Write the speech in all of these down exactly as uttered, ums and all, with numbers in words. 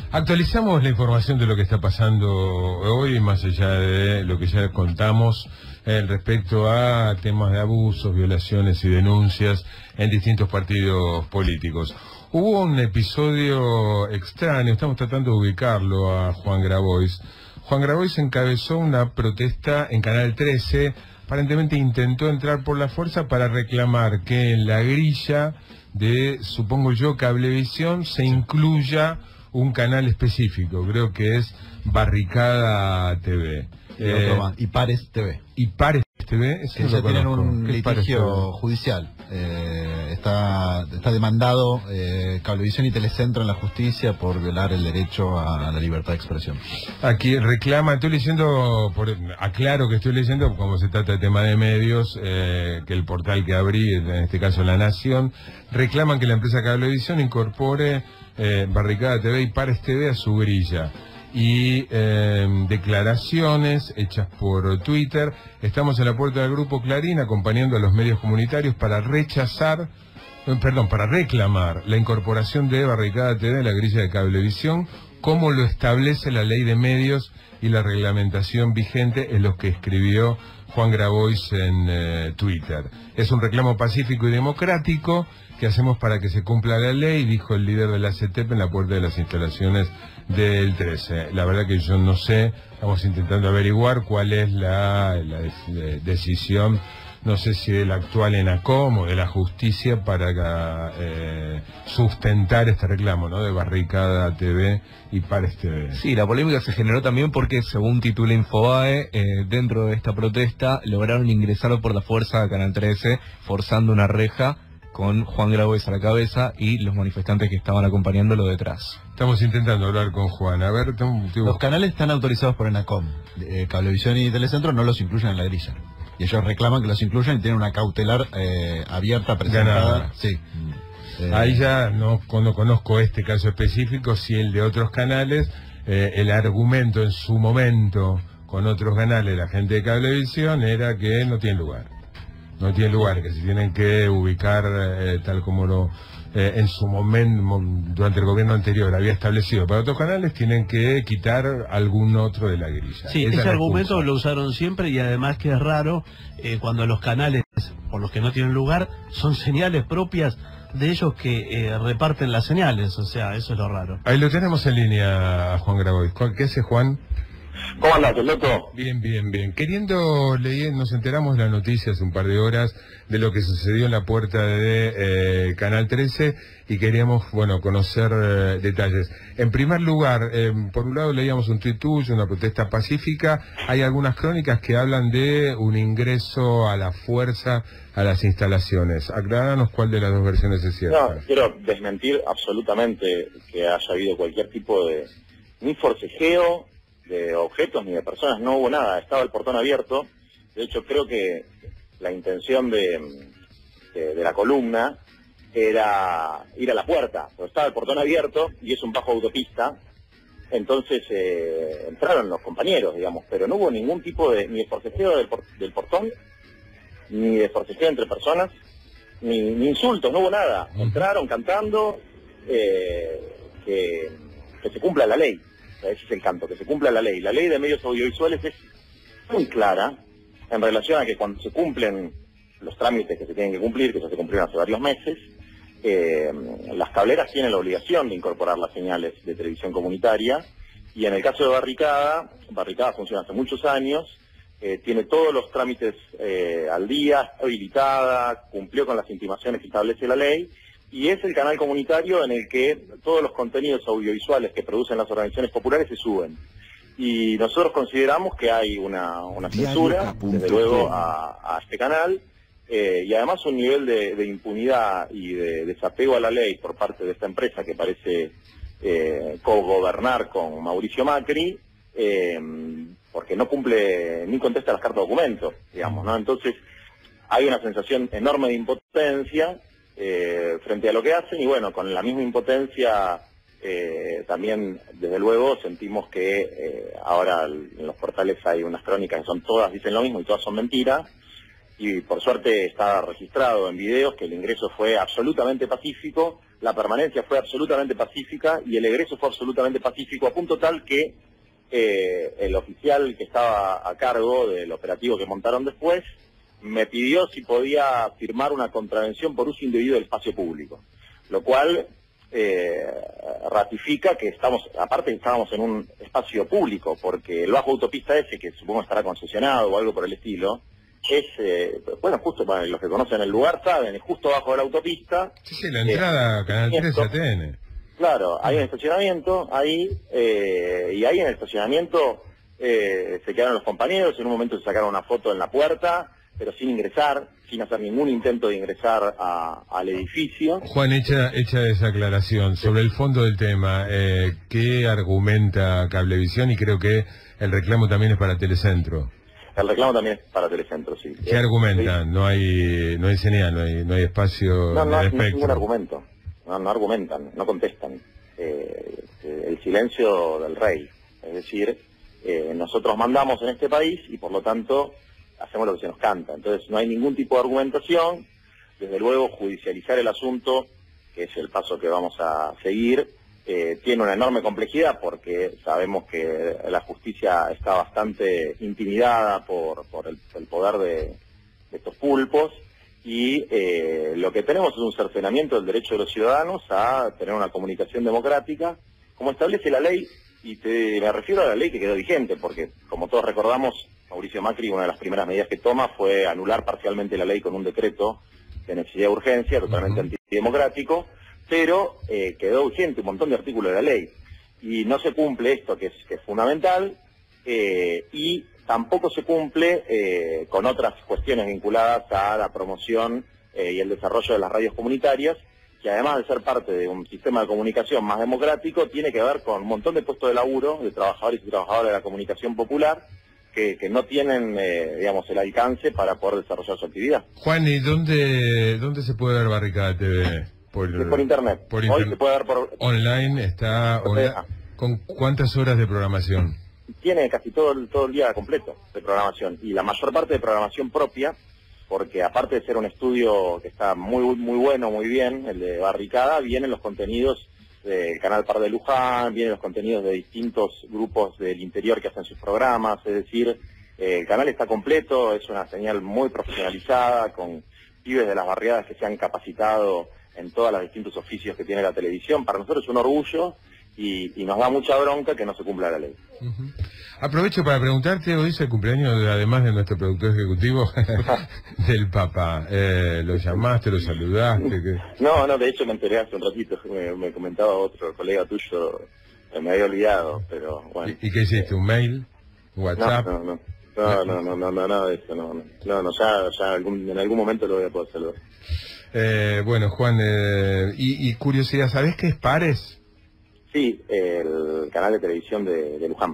Actualizamos la información de lo que está pasando hoy, más allá de lo que ya contamos eh, respecto a temas de abusos, violaciones y denuncias en distintos partidos políticos. Hubo un episodio extraño, estamos tratando de ubicarlo a Juan Grabois. Juan Grabois encabezó una protesta en Canal trece, aparentemente intentó entrar por la fuerza para reclamar que en la grilla de, supongo yo, Cablevisión se incluya un canal específico, creo que es Barricada T V. Y, eh, y Pares T V. Y Pares T V, que ya tienen un litigio judicial. Eh, está, está demandado eh, Cablevisión y Telecentro en la justicia por violar el derecho a la libertad de expresión. Aquí reclama, estoy leyendo, por, aclaro que estoy leyendo, como se trata de tema de medios, eh, que el portal que abrí, en este caso La Nación, reclaman que la empresa Cablevisión incorpore eh, Barricada T V y Pares T V a su grilla. Y eh, declaraciones hechas por Twitter. Estamos en la puerta del Grupo Clarín acompañando a los medios comunitarios para rechazar, eh, perdón, para reclamar la incorporación de Barricada T V a la grilla de Cablevisión, como lo establece la ley de medios y la reglamentación vigente, es lo que escribió Juan Grabois en eh, Twitter. Es un reclamo pacífico y democrático que hacemos para que se cumpla la ley, dijo el líder de la C E T E P en la puerta de las instalaciones del trece. La verdad que yo no sé, estamos intentando averiguar cuál es la, la de, decisión, no sé si del actual ENACOM o de la justicia para eh, sustentar este reclamo, ¿no?, de Barricada T V y Pares T V. Sí, la polémica se generó también porque, según titula Infobae, eh, dentro de esta protesta lograron ingresar por la fuerza a Canal trece, forzando una reja con Juan Grabois a la cabeza y los manifestantes que estaban acompañándolo detrás. Estamos intentando hablar con Juan. A ver, tengo, tengo... Los canales están autorizados por ENACOM. Eh, Cablevisión y Telecentro no los incluyen en la grilla. Y ellos reclaman que los incluyan y tienen una cautelar eh, abierta, presentada. Ganada. Sí. Eh... Ahí ya no, no conozco este caso específico, si el de otros canales, eh, el argumento en su momento con otros canales, la gente de Cablevisión, era que no tiene lugar. No tiene lugar, que se tienen que ubicar eh, tal como lo eh, en su momento, durante el gobierno anterior había establecido para otros canales, tienen que quitar algún otro de la grilla. Sí, Esa ese argumento excusa. lo usaron siempre, y además que es raro eh, cuando los canales por los que no tienen lugar son señales propias de ellos que eh, reparten las señales, o sea, eso es lo raro. Ahí lo tenemos en línea a Juan Grabois. ¿Qué hace, Juan? ¿Cómo andás, loco? Bien, bien, bien. Queriendo leer, nos enteramos de la noticia hace un par de horas de lo que sucedió en la puerta de eh, Canal trece y queríamos, bueno, conocer eh, detalles. En primer lugar, eh, por un lado leíamos un tuit tuyo, una protesta pacífica. Hay algunas crónicas que hablan de un ingreso a la fuerza a las instalaciones. Acláranos cuál de las dos versiones es cierta. No, quiero desmentir absolutamente que haya habido cualquier tipo de ni forcejeo de objetos ni de personas, no hubo nada, estaba el portón abierto. De hecho, creo que la intención de, de, de la columna era ir a la puerta, porque estaba el portón abierto y es un bajo autopista, entonces eh, entraron los compañeros, digamos, pero no hubo ningún tipo de, ni de forcejeo del, por, del portón, ni de forcejeo entre personas, ni, ni insultos, no hubo nada. Entraron cantando eh, que, que se cumpla la ley. Ese es el canto, que se cumpla la ley. La ley de medios audiovisuales es muy clara en relación a que cuando se cumplen los trámites que se tienen que cumplir, que ya se cumplieron hace varios meses, eh, las cableras tienen la obligación de incorporar las señales de televisión comunitaria, y en el caso de Barricada, Barricada funciona hace muchos años, eh, tiene todos los trámites eh, al día, está habilitada, cumplió con las intimaciones que establece la ley, y es el canal comunitario en el que todos los contenidos audiovisuales que producen las organizaciones populares se suben. Y nosotros consideramos que hay una, una censura, desde luego, a, a este canal, eh, y además un nivel de, de impunidad y de desapego a la ley por parte de esta empresa que parece eh, cogobernar con Mauricio Macri, eh, porque no cumple ni contesta las cartas de documento, digamos, ¿no? Entonces hay una sensación enorme de impotencia Eh, frente a lo que hacen, y bueno, con la misma impotencia eh, también, desde luego, sentimos que eh, ahora en los portales hay unas crónicas que son todas, dicen lo mismo y todas son mentiras, y por suerte está registrado en videos que el ingreso fue absolutamente pacífico, la permanencia fue absolutamente pacífica y el egreso fue absolutamente pacífico, a punto tal que eh, el oficial que estaba a cargo del operativo que montaron después me pidió si podía firmar una contravención por uso indebido del espacio público, lo cual eh, ratifica que estamos, aparte estábamos en un espacio público, porque el bajo autopista ese, que supongo estará concesionado o algo por el estilo, es, eh, bueno, justo para los que conocen el lugar saben, es justo bajo de la autopista. Sí, sí, la entrada a eh, Canal tres A T N. Claro, hay un estacionamiento ahí, eh, y ahí en el estacionamiento eh, se quedaron los compañeros, en un momento se sacaron una foto en la puerta, pero sin ingresar, sin hacer ningún intento de ingresar a, al edificio. Juan, hecha, hecha esa aclaración, sobre el fondo del tema, eh, ¿qué argumenta Cablevisión? Y creo que el reclamo también es para Telecentro. El reclamo también es para Telecentro, sí. ¿Qué eh, argumentan? Sí. No hay no hay señal, no hay, no hay espacio no, no, en el no hay ningún argumento, no, no argumentan, no contestan. Eh, el silencio del rey, es decir, eh, nosotros mandamos en este país y por lo tanto hacemos lo que se nos canta. Entonces no hay ningún tipo de argumentación. Desde luego judicializar el asunto, que es el paso que vamos a seguir, eh, tiene una enorme complejidad porque sabemos que la justicia está bastante intimidada por, por el, el poder de, de estos pulpos y eh, lo que tenemos es un cercenamiento del derecho de los ciudadanos a tener una comunicación democrática, como establece la ley, y te, me refiero a la ley que quedó vigente, porque como todos recordamos, Mauricio Macri, una de las primeras medidas que toma fue anular parcialmente la ley con un decreto de necesidad de urgencia, totalmente uh-huh. antidemocrático, pero eh, quedó vigente un montón de artículos de la ley. Y no se cumple esto, que es, que es fundamental, eh, y tampoco se cumple eh, con otras cuestiones vinculadas a la promoción eh, y el desarrollo de las radios comunitarias, que además de ser parte de un sistema de comunicación más democrático, tiene que ver con un montón de puestos de laburo de trabajadores y trabajadoras de la comunicación popular, Que, que no tienen, eh, digamos, el alcance para poder desarrollar su actividad. Juan, ¿y dónde dónde se puede ver Barricada T V? Por, por internet. Por Hoy inter... se puede ver por... Online, está... Por on... ¿Con cuántas horas de programación? Tiene casi todo el, todo el día completo de programación, y la mayor parte de programación propia, porque aparte de ser un estudio que está muy muy bueno, muy bien, el de Barricada, vienen los contenidos del canal Par de Luján, vienen los contenidos de distintos grupos del interior que hacen sus programas, es decir, eh, el canal está completo, es una señal muy profesionalizada, con pibes de las barriadas que se han capacitado en todos los distintos oficios que tiene la televisión. Para nosotros es un orgullo y, y nos da mucha bronca que no se cumpla la ley. Uh-huh. Aprovecho para preguntarte, hoy es el cumpleaños, de, además de nuestro productor ejecutivo, del papá. Eh, ¿Lo llamaste, lo saludaste? ¿Qué? No, no, de hecho me enteré hace un ratito, me, me comentaba otro colega tuyo, me había olvidado, pero bueno. ¿Y, y qué hiciste, un mail? ¿Un WhatsApp? No, no, no, no, no, no, no, nada de eso, no, no, no, no ya, ya algún, en algún momento lo voy a poder saludar. Eh, bueno, Juan, eh, y, y curiosidad, ¿sabés qué es Pares? Sí, el canal de televisión de, de Luján.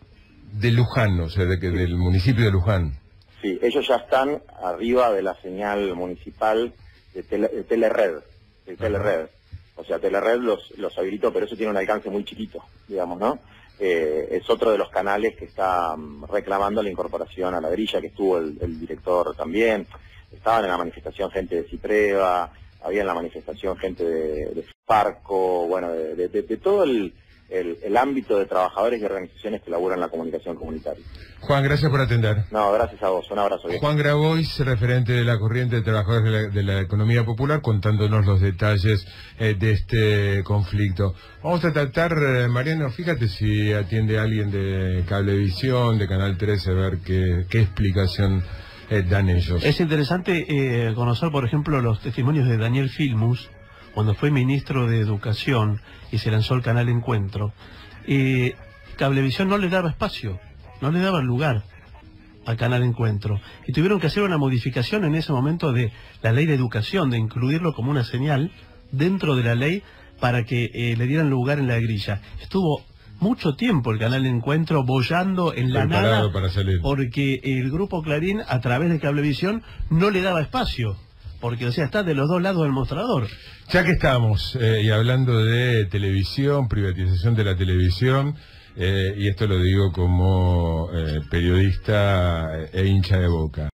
De Luján, o sea, de que, sí. Del municipio de Luján. Sí, ellos ya están arriba de la señal municipal de, tele, de Telered, de Telered. O sea, Telered los, los habilitó, pero eso tiene un alcance muy chiquito, digamos, ¿no? Eh, es otro de los canales que está um, reclamando la incorporación a la grilla, que estuvo el, el director también. Estaban en la manifestación gente de Cipreva, había en la manifestación gente de, de Farco, bueno, de, de, de, de todo el, el, el ámbito de trabajadores y organizaciones que laburan la comunicación comunitaria. Juan, gracias por atender. No, gracias a vos, un abrazo. Bien. Juan Grabois, referente de la corriente de trabajadores de la, de la economía popular, contándonos los detalles eh, de este conflicto. Vamos a tratar, eh, Mariano, fíjate si atiende a alguien de Cablevisión, de Canal trece, a ver qué, qué explicación Eh, dan ellos. Es interesante eh, conocer, por ejemplo, los testimonios de Daniel Filmus, cuando fue ministro de Educación y se lanzó el canal Encuentro. Eh, Cablevisión no le daba espacio, no le daba lugar al canal Encuentro. Y tuvieron que hacer una modificación en ese momento de la ley de educación, de incluirlo como una señal dentro de la ley para que eh, le dieran lugar en la grilla. Estuvo mucho tiempo el canal Encuentro boyando en la nada para salir, porque el grupo Clarín, a través de Cablevisión, no le daba espacio, porque o sea, está de los dos lados del mostrador. Ya que estamos, eh, y hablando de televisión, privatización de la televisión, eh, y esto lo digo como eh, periodista e hincha de Boca.